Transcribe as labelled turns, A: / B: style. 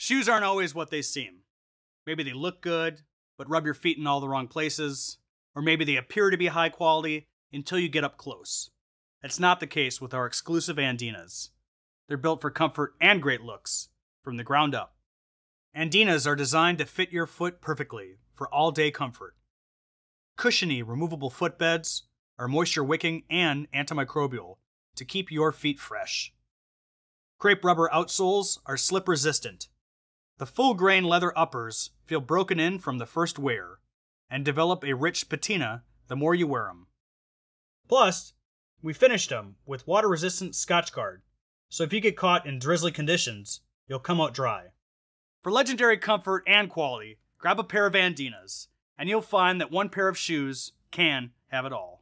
A: Shoes aren't always what they seem. Maybe they look good, but rub your feet in all the wrong places. Or maybe they appear to be high quality until you get up close. That's not the case with our exclusive Andinas. They're built for comfort and great looks, from the ground up. Andinas are designed to fit your foot perfectly for all-day comfort. Cushiony, removable footbeds are moisture-wicking and antimicrobial to keep your feet fresh. Crepe rubber outsoles are slip-resistant. The full-grain leather uppers feel broken in from the first wear and develop a rich patina the more you wear them. Plus, we finished them with water-resistant Scotchgard, so if you get caught in drizzly conditions, you'll come out dry. For legendary comfort and quality, grab a pair of Andinas, and you'll find that one pair of shoes can have it all.